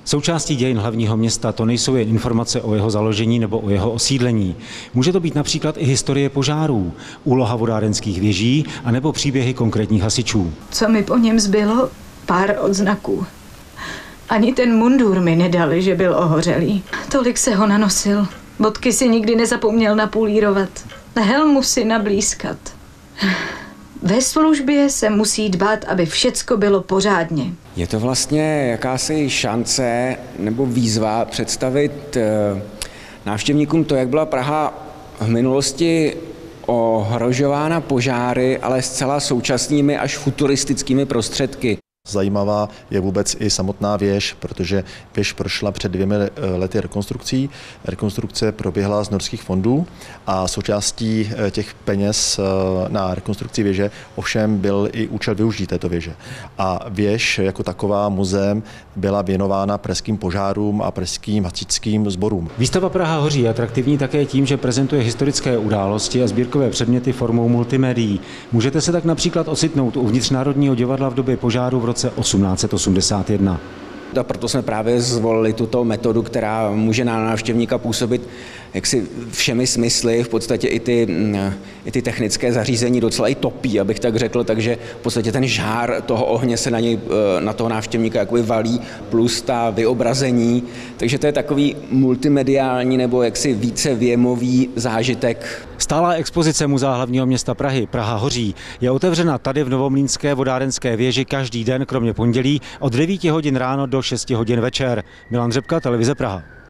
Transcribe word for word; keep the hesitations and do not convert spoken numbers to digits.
Součástí dějin hlavního města to nejsou jen informace o jeho založení nebo o jeho osídlení. Může to být například i historie požárů, úloha vodárenských věží anebo příběhy konkrétních hasičů. Co mi po něm zbylo? Pár odznaků. Ani ten mundur mi nedali, že byl ohořelý. Tolik se ho nanosil. Bodky si nikdy nezapomněl napulírovat. Helmu si nablízkat. Ve službě se musí dbát, aby všecko bylo pořádně. Je to vlastně jakási šance nebo výzva představit návštěvníkům to, jak byla Praha v minulosti ohrožována požáry, ale zcela současnými až futuristickými prostředky. Zajímavá je vůbec i samotná věž, protože věž prošla před dvěmi lety rekonstrukcí. Rekonstrukce proběhla z norských fondů a součástí těch peněz na rekonstrukci věže ovšem byl i účel využít této věže. A věž jako taková muzeem byla věnována pražským požárům a pražským hasičským sborům. Výstava Praha hoří je atraktivní také tím, že prezentuje historické události a sbírkové předměty formou multimédií. Můžete se tak například ocitnout uvnitř Národního divadla v době požáru v roce osmnáct set osmdesát jedna. A proto jsme právě zvolili tuto metodu, která může na návštěvníka působit jaksi všemi smysly, v podstatě i ty, i ty technické zařízení docela i topí, abych tak řekl, takže v podstatě ten žár toho ohně se na něj, na toho návštěvníka jakoby valí, plus ta vyobrazení, takže to je takový multimediální nebo jaksi více věmový zážitek. Stálá expozice Muzea hlavního města Prahy Praha hoří je otevřena tady v Novomlýnské vodárenské věži každý den, kromě pondělí, od devíti hodin ráno do šesti hodin večer. Milan Řepka, televize Praha.